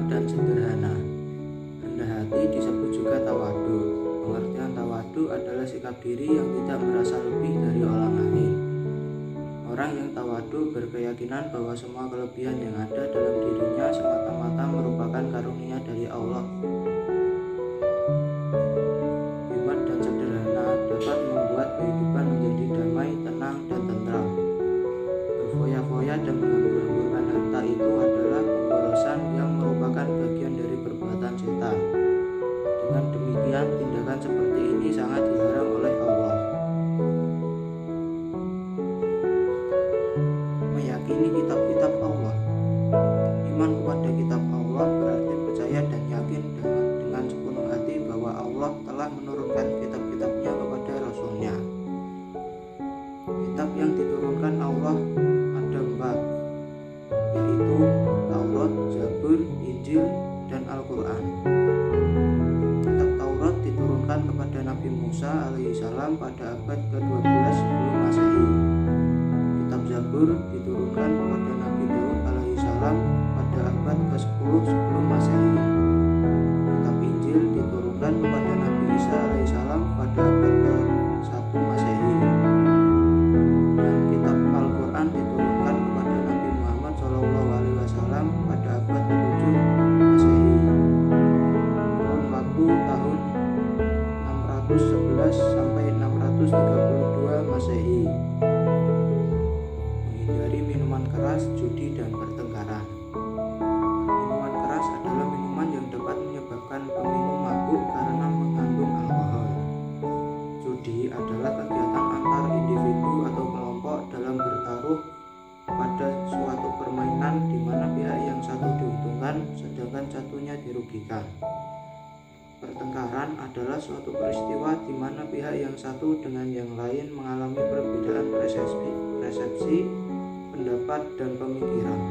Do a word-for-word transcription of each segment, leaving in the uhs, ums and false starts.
dan sederhana. Rendah hati disebut juga tawadu. Pengertian tawadu adalah sikap diri yang tidak merasa lebih dari orang lain. Orang yang tawadu berkeyakinan bahwa semua kelebihan yang ada dalam dirinya semata-mata merupakan karunia dari Allah. Hemat dan sederhana dapat membuat kehidupan menjadi damai, tenang, dan tentram. Berfoya-foya dan menghambur-hamburkan harta itu adalah pemborosan yang merupakan bagian dari perbuatan setan. Dengan demikian, tindakan seperti ini sangat dilarang oleh Allah. Meyakini kitab-kitab Allah. Iman kepada kitab Allah berarti percaya dan yakin dengan, dengan sepenuh hati bahwa Allah telah menurunkan kitab-kitabnya kepada Rasul-Nya. Kitab yang diturunkan Allah ada empat, yaitu Taurat, Zabur, Injil, dan Al-Quran. Kitab Taurat diturunkan kepada Nabi Musa alaihissalam pada abad ke-dua belas sebelum Masehi. Kitab Zabur diturunkan kepada Nabi Daud alaihissalam pada abad ke-sepuluh sebelum Masehi. Kitab Injil diturunkan kepada Nabi Isa alaihissalam pada abad ke-satu Masehi. Dan kitab Al-Quran diturunkan kepada Nabi Muhammad shallallahu alaihi wasallam pada abad ke-tujuh Masehi. Kurun waktu tahun enam ratus sebelas sampai enam ratus tiga puluh dua Masehi. Menghindari minuman keras, judi, dan pertengkaran. Minuman keras adalah minuman yang dapat menyebabkan peminum mabuk karena mengandung alkohol. Judi adalah kegiatan antar individu atau kelompok dalam bertaruh pada suatu permainan di mana pihak yang satu diuntungkan sedangkan satunya dirugikan. Pertengkaran adalah suatu peristiwa di mana pihak yang satu dengan yang lain mengalami perbedaan persepsi, persepsi, pendapat, dan pemikiran.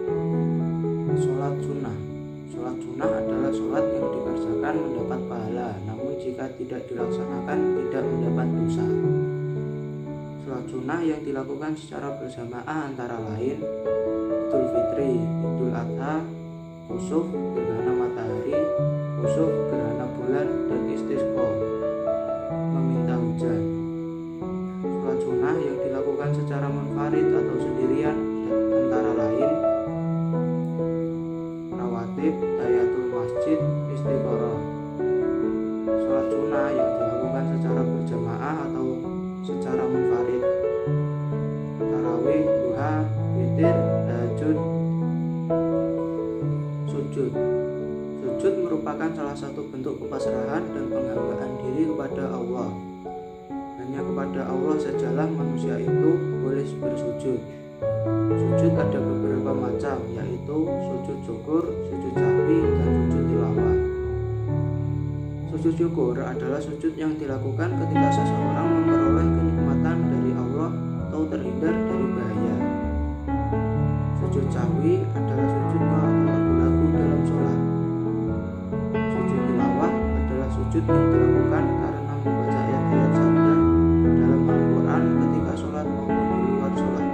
Sholat sunnah. Sholat sunnah adalah sholat yang dikerjakan mendapat pahala, namun jika tidak dilaksanakan tidak mendapat dosa. Sholat sunnah yang dilakukan secara berjamaah antara lain Idul Fitri, Idul Adha, Kusuf, gerhana matahari, Kusuf, gerhana bulan, dan istisqa, meminta hujan. Sholat sunnah yang dilakukan secara munfarid atau sendirian antara lain rawatib, tahiyatul masjid, istikharah. Sholat sunnah yang dilakukan secara berjamaah atau secara munfarid tarawih, duha, witir, tahajud. Sujud. Sujud merupakan salah satu bentuk kepasrahan dan penghambaan diri kepada Allah. Hanya kepada Allah sajalah manusia itu boleh bersujud. Sujud ada beberapa macam, yaitu sujud syukur, sujud sahwi, dan sujud tilawah. Sujud syukur adalah sujud yang dilakukan ketika seseorang memperoleh kenikmatan dari Allah atau terhindar dari bahaya. Sujud sahwi adalah sujud karena lagu-lagu dalam sholat. Sujud tilawah adalah sujud yang dilakukan karena membaca ayat-ayat sabda dalam Al-Quran ketika sholat maupun di luar sholat.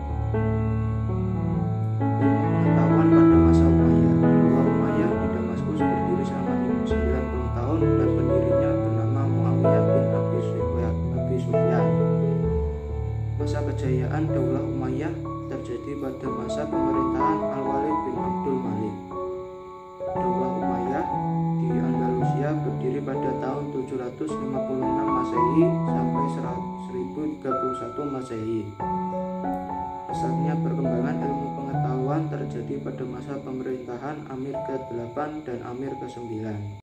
Pengetahuan pada masa Umayyah. Bahwa Umayyah di Damaskus berdiri selama sembilan puluh tahun dan pendirinya bernama Muawiyah bin Abi Sufyan. Masa kejayaan Daulah Umayyah terjadi pada masa pemerintahan Al-Walid bin Abdul Malik. Daulah Umayyah di Andalusia berdiri pada tahun tujuh ratus lima puluh enam Masehi sampai seribu tiga puluh satu Masehi. Pesatnya perkembangan ilmu pengetahuan terjadi pada masa pemerintahan Amir kedelapan dan Amir kesembilan.